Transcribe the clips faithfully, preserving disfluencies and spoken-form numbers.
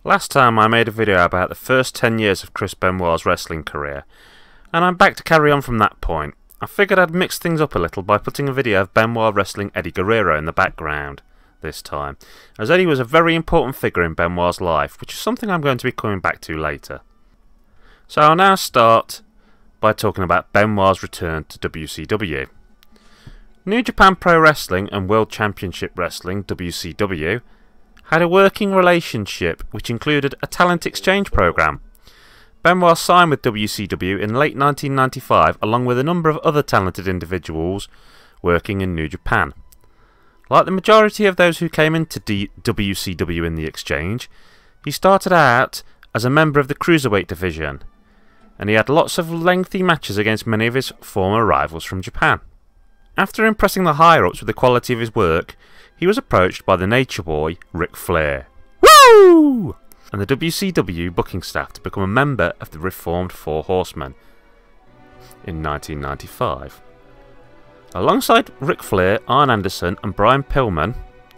Last time I made a video about the first ten years of Chris Benoit's wrestling career, and I'm back to carry on from that point. I figured I'd mix things up a little by putting a video of Benoit wrestling Eddie Guerrero in the background this time, as Eddie was a very important figure in Benoit's life, which is something I'm going to be coming back to later. So I'll now start by talking about Benoit's return to W C W. New Japan Pro Wrestling and World Championship Wrestling, W C W, had a working relationship which included a talent exchange program. Benoit signed with W C W in late nineteen ninety-five along with a number of other talented individuals working in New Japan. Like the majority of those who came into D W C W in the exchange, he started out as a member of the Cruiserweight division, and he had lots of lengthy matches against many of his former rivals from Japan. After impressing the higher-ups with the quality of his work, he was approached by the Nature Boy, Ric Flair, Woo! and the W C W booking staff to become a member of the reformed Four Horsemen in nineteen ninety-five. Alongside Ric Flair, Arn Anderson and Brian Pillman,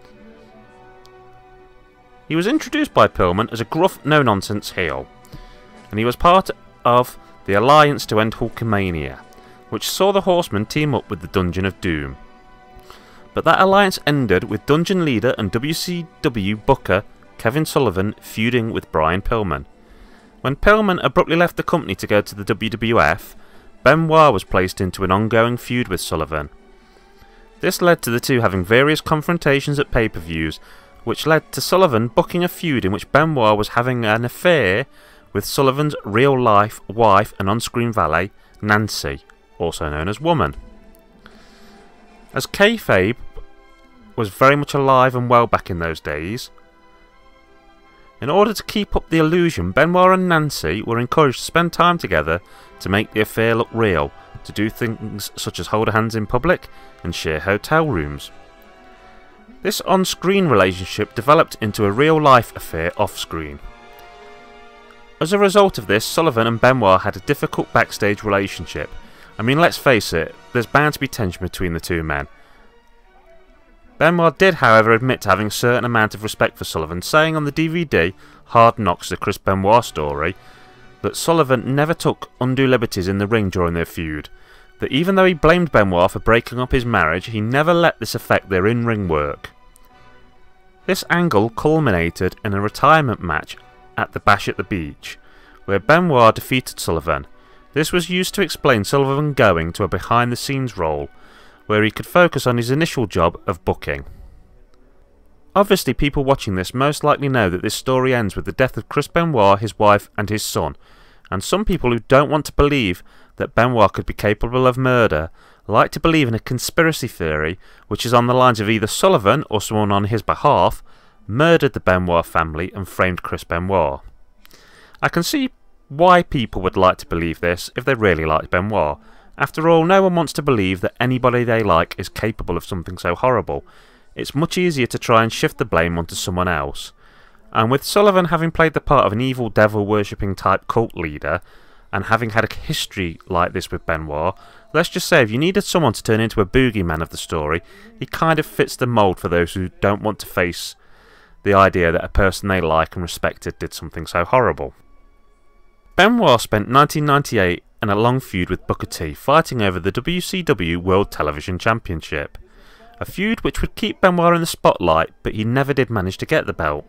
he was introduced by Pillman as a gruff, no-nonsense heel, and he was part of the Alliance to End Hulkamania, which saw the Horsemen team up with the Dungeon of Doom. But that alliance ended with Dungeon leader and W C W booker Kevin Sullivan feuding with Brian Pillman. When Pillman abruptly left the company to go to the W W F, Benoit was placed into an ongoing feud with Sullivan. This led to the two having various confrontations at pay-per-views, which led to Sullivan booking a feud in which Benoit was having an affair with Sullivan's real-life wife and on-screen valet, Nancy, also known as Woman. As kayfabe was very much alive and well back in those days, in order to keep up the illusion, Benoit and Nancy were encouraged to spend time together to make the affair look real, to do things such as hold hands in public and share hotel rooms. This on-screen relationship developed into a real-life affair off-screen. As a result of this, Sullivan and Benoit had a difficult backstage relationship. I mean, let's face it, there's bound to be tension between the two men. Benoit did, however, admit to having a certain amount of respect for Sullivan, saying on the D V D Hard Knocks, the Chris Benoit story, that Sullivan never took undue liberties in the ring during their feud, that even though he blamed Benoit for breaking up his marriage, he never let this affect their in-ring work. This angle culminated in a retirement match at the Bash at the Beach, where Benoit defeated Sullivan. This was used to explain Sullivan going to a behind-the-scenes role, where he could focus on his initial job of booking. Obviously, people watching this most likely know that this story ends with the death of Chris Benoit, his wife and his son, and some people who don't want to believe that Benoit could be capable of murder like to believe in a conspiracy theory which is on the lines of either Sullivan or someone on his behalf murdered the Benoit family and framed Chris Benoit. I can see why people would like to believe this if they really liked Benoit. After all, no one wants to believe that anybody they like is capable of something so horrible. It's much easier to try and shift the blame onto someone else. And with Sullivan having played the part of an evil devil-worshipping type cult leader, and having had a history like this with Benoit, let's just say if you needed someone to turn into a boogeyman of the story, he kind of fits the mould for those who don't want to face the idea that a person they like and respected did something so horrible. Benoit spent nineteen ninety-eight in a long feud with Booker T, fighting over the W C W World Television Championship. A feud which would keep Benoit in the spotlight, but he never did manage to get the belt.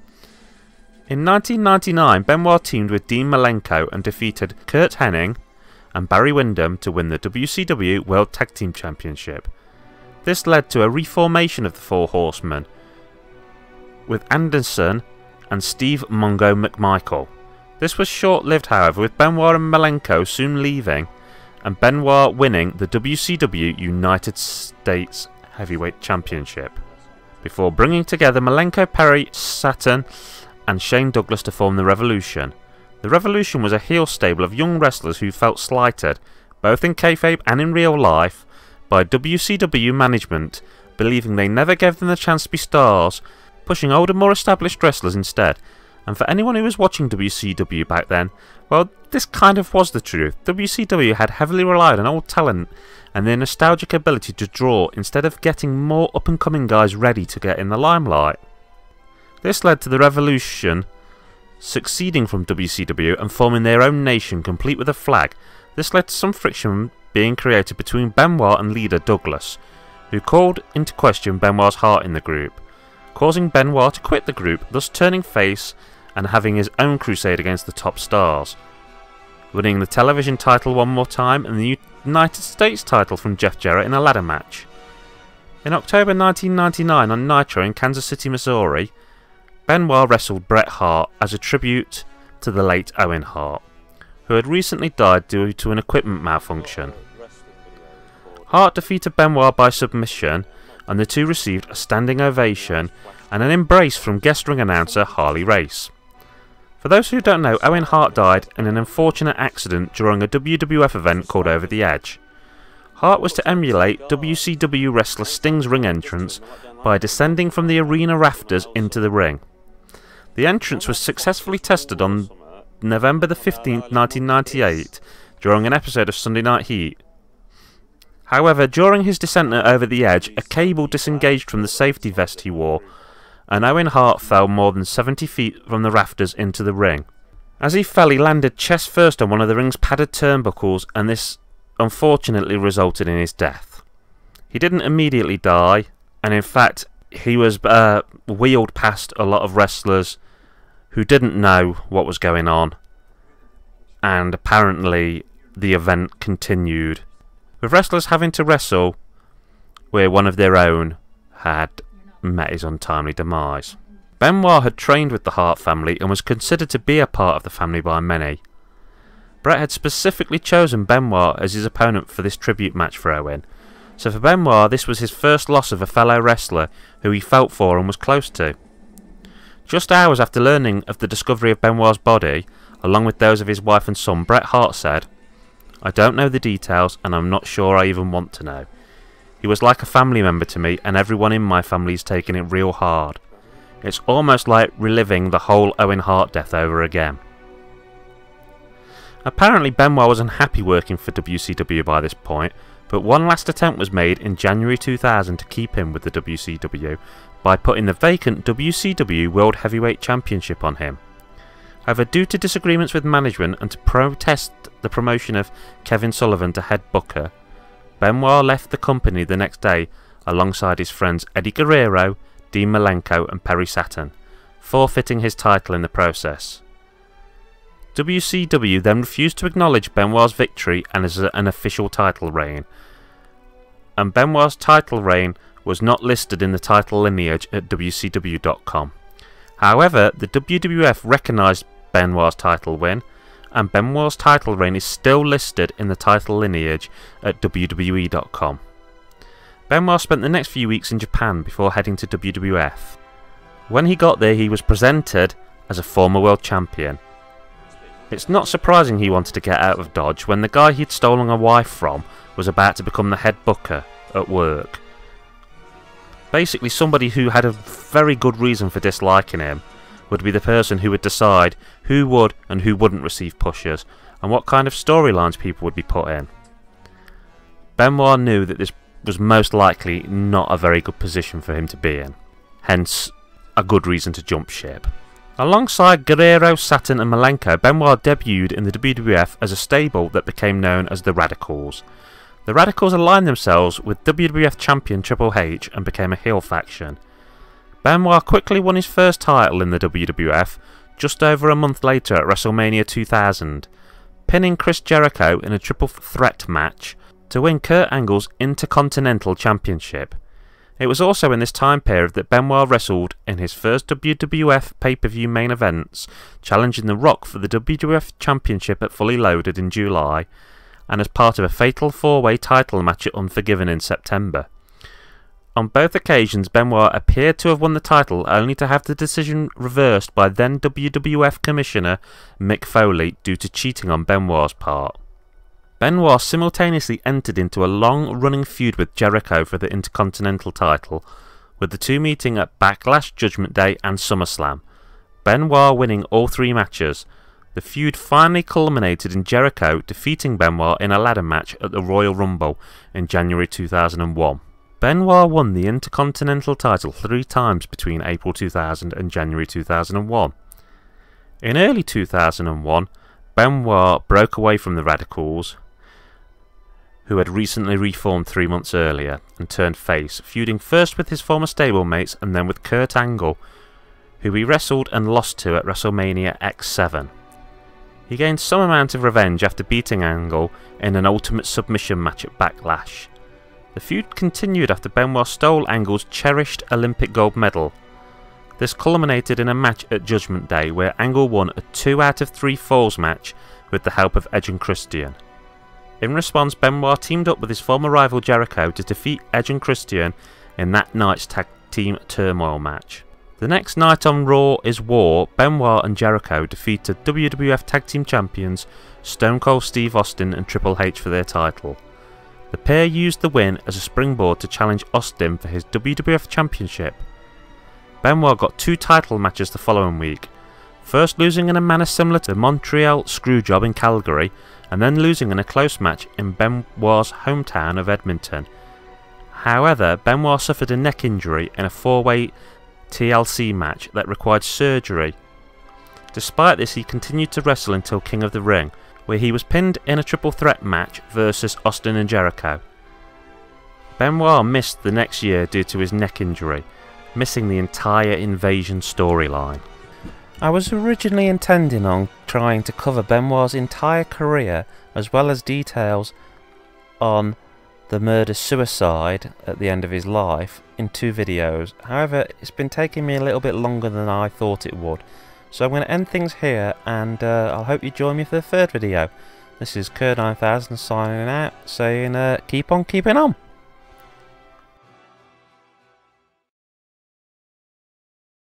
In nineteen ninety-nine, Benoit teamed with Dean Malenko and defeated Curt Hennig and Barry Windham to win the W C W World Tag Team Championship. This led to a reformation of the Four Horsemen, with Anderson and Steve Mongo McMichael. This was short-lived, however, with Benoit and Malenko soon leaving, and Benoit winning the W C W United States Heavyweight Championship, before bringing together Malenko, Perry, Saturn, and Shane Douglas to form the Revolution. The Revolution was a heel stable of young wrestlers who felt slighted, both in kayfabe and in real life, by W C W management, believing they never gave them the chance to be stars, pushing older, more established wrestlers instead. And for anyone who was watching W C W back then, well, this kind of was the truth. W C W had heavily relied on old talent and their nostalgic ability to draw instead of getting more up-and-coming guys ready to get in the limelight. This led to the Revolution succeeding from W C W and forming their own nation complete with a flag. This led to some friction being created between Benoit and leader Douglas, who called into question Benoit's heart in the group, causing Benoit to quit the group, thus turning face and having his own crusade against the top stars, winning the television title one more time and the United States title from Jeff Jarrett in a ladder match. In October nineteen ninety-nine on Nitro in Kansas City, Missouri, Benoit wrestled Bret Hart as a tribute to the late Owen Hart, who had recently died due to an equipment malfunction. Hart defeated Benoit by submission, and the two received a standing ovation and an embrace from guest ring announcer Harley Race. For those who don't know, Owen Hart died in an unfortunate accident during a W W F event called Over the Edge. Hart was to emulate W C W wrestler Sting's ring entrance by descending from the arena rafters into the ring. The entrance was successfully tested on November the fifteenth, nineteen ninety-eight, during an episode of Sunday Night Heat. However, during his descent over the edge, a cable disengaged from the safety vest he wore, and Owen Hart fell more than seventy feet from the rafters into the ring. As he fell, he landed chest first on one of the ring's padded turnbuckles, and this unfortunately resulted in his death. He didn't immediately die, and in fact, he was uh, wheeled past a lot of wrestlers who didn't know what was going on, and apparently the event continued, with wrestlers having to wrestle where one of their own had met his untimely demise. Benoit had trained with the Hart family and was considered to be a part of the family by many. Bret had specifically chosen Benoit as his opponent for this tribute match for Owen, so for Benoit this was his first loss of a fellow wrestler who he felt for and was close to. Just hours after learning of the discovery of Benoit's body, along with those of his wife and son, Bret Hart said, "I don't know the details and I'm not sure I even want to know. He was like a family member to me and everyone in my family's taken it real hard. It's almost like reliving the whole Owen Hart death over again." Apparently Benoit was unhappy working for W C W by this point, but one last attempt was made in January two thousand to keep him with the W C W by putting the vacant W C W World Heavyweight Championship on him. However, due to disagreements with management and to protest the promotion of Kevin Sullivan to head booker, Benoit left the company the next day alongside his friends Eddie Guerrero, Dean Malenko and Perry Saturn, forfeiting his title in the process. W C W then refused to acknowledge Benoit's victory and as an official title reign, and Benoit's title reign was not listed in the title lineage at W C W dot com. However, the W W F recognised Benoit's title win, and Benoit's title reign is still listed in the title lineage at W W E dot com. Benoit spent the next few weeks in Japan before heading to W W F. When he got there, he was presented as a former world champion. It's not surprising he wanted to get out of Dodge when the guy he'd stolen a wife from was about to become the head booker at work. Basically, somebody who had a very good reason for disliking him would be the person who would decide who would and who wouldn't receive pushes and what kind of storylines people would be put in. Benoit knew that this was most likely not a very good position for him to be in, hence a good reason to jump ship. Alongside Guerrero, Saturn and Malenko, Benoit debuted in the W W F as a stable that became known as the Radicals. The Radicals aligned themselves with W W F champion Triple H and became a heel faction. Benoit quickly won his first title in the W W F just over a month later at WrestleMania two thousand, pinning Chris Jericho in a triple threat match to win Kurt Angle's Intercontinental Championship. It was also in this time period that Benoit wrestled in his first W W F pay-per-view main events, challenging The Rock for the W W F Championship at Fully Loaded in July, and as part of a fatal four-way title match at Unforgiven in September. On both occasions, Benoit appeared to have won the title, only to have the decision reversed by then W W F Commissioner Mick Foley due to cheating on Benoit's part. Benoit simultaneously entered into a long-running feud with Jericho for the Intercontinental title, with the two meeting at Backlash, Judgment Day and SummerSlam, Benoit winning all three matches. The feud finally culminated in Jericho defeating Benoit in a ladder match at the Royal Rumble in January two thousand one. Benoit won the Intercontinental title three times between April two thousand and January two thousand one. In early two thousand one, Benoit broke away from the Radicals, who had recently reformed three months earlier, and turned face, feuding first with his former stablemates and then with Kurt Angle, who he wrestled and lost to at WrestleMania X seven. He gained some amount of revenge after beating Angle in an ultimate submission match at Backlash. The feud continued after Benoit stole Angle's cherished Olympic gold medal. This culminated in a match at Judgment Day where Angle won a two out of three falls match with the help of Edge and Christian. In response, Benoit teamed up with his former rival Jericho to defeat Edge and Christian in that night's tag team turmoil match. The next night on Raw is War, Benoit and Jericho defeated W W F Tag Team Champions Stone Cold Steve Austin and Triple H for their title. The pair used the win as a springboard to challenge Austin for his W W F Championship. Benoit got two title matches the following week, first losing in a manner similar to the Montreal Screwjob in Calgary, and then losing in a close match in Benoit's hometown of Edmonton. However, Benoit suffered a neck injury in a four-way T L C match that required surgery. Despite this, he continued to wrestle until King of the Ring, where he was pinned in a triple threat match versus Austin and Jericho. Benoit missed the next year due to his neck injury, missing the entire Invasion storyline. I was originally intending on trying to cover Benoit's entire career as well as details on the murder-suicide at the end of his life in two videos. However, it's been taking me a little bit longer than I thought it would. So I'm going to end things here, and uh, I'll hope you join me for the third video. This is Kerr nine thousand signing out, saying uh, keep on keeping on.